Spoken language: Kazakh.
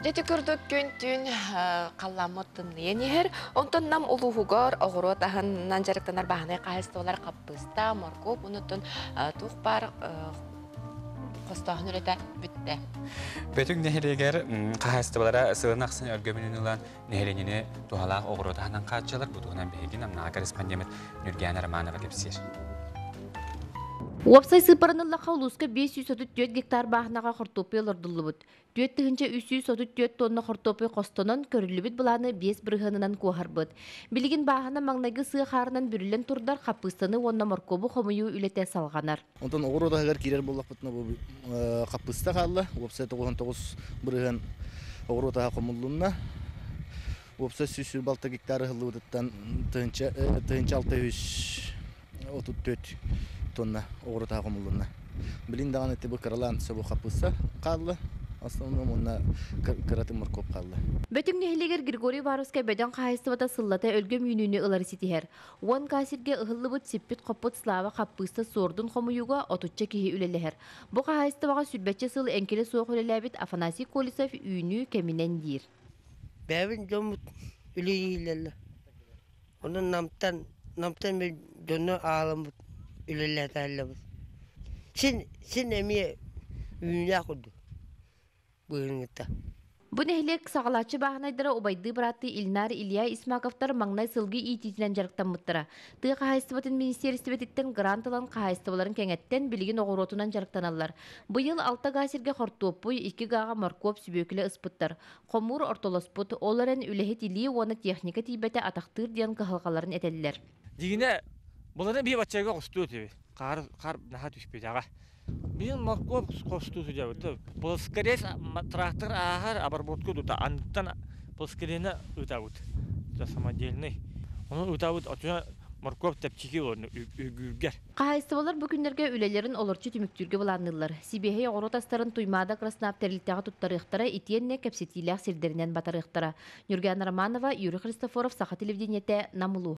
Дети күрдік күн-түн қалламыттын енігер, онтын нам улуғығар оғыру тағынан жарықтанар бағынай қайыстығылар қаппыста, моркоп, ұнытын тұқ бар қостағын үреті бүтті. Бөтік нәхелегер қайыстығылара сығын ақсын өргөмінін ұлан нәхеленіне туғалақ оғыру тағынан қатшылар бұдығынан бәйгін амна корреспондент Нұрген Арманова кепсер. Уапсай сыпарыныллақа улуска 534 гектар бағынаға қыртопы олырдылы бұд. 4-334 тонна қыртопы қостонын көрілі бұд бұланы 5 бірғынынан қуағар бұд. Білген бағына маңнайғы сығы қарынан бүрілен тұрдар қапыстаны онна моркобы қомыйу үлете салғанар. Онтан оғыр одағығар керер болақ бұтына бұл қапыста қалды. Уапсай 99 бірғын оғыр одаға қомылуына. Уапсай 100 балта гектары ғылы бұдыттан тұхынча 634 тонна оғыр одаға қомылуына. Білін даған әтті бұл қаралан сөбі қапыста қалды. Основном онна кыраты моркоп қалды. Бөтің нәхелегер Григорий Варовскай бәден қайыстыбата сыллата өлгім үйнүйні ылар сетихер. Уан касирге ұғылы бұд сеппет қоппыт слава қаппыста сордың қомыюға отутча кейі үлелігер. Бұл қайыстыбаға сүрбәтче сыл әнкелі соқ үлеләбет Афанасий Колесов үйні кәмінен дейір. Бәбін жомут үлелейлі. Оның намтан мен жоны ağlamut үлеләтәлі бұд. Сен әме үйіне құды. Бу нәхилек сағалачы бағынайдыра обайды бұраты Ильнар Илья Исмаковтар маңнай сылғы итетінен жарықтан мұттыра. Тығы қағайыстыбатын министерістібеттен грантылан қағайыстыбаларын кәңеттен білген оғыротынан жарықтан алылар. Бұйыл 6 ғасирге қортуоппой 2 ғаға маркоп сүбекілі ұспыттар. Қомур ортолоспыт, оларын үләхет илі оны техника тейбәті атақтыр дейін қағалғаларын әтелілер. Дегіне, бұларын бей батчайға қосты өтебе. Қар наға түшпеді аға. Мен моркоп косту судя. Плоскорез трактор ахар обработку дута. Антан плоскорена утаут. Это самодельный. Он утаут отуна моркоп тепчики орны үгүргер. Кайыстыбалар бүгүннерге үлелерин олорчу түмүктүргө буланылар. Сибехе оротастарын туймада краснооптерликтага туттарыктара итиенне кепсетилях сирдеринен батарыктара. Нурген Романова, Юрий Христофоров, Саха телевидениете, Намулу.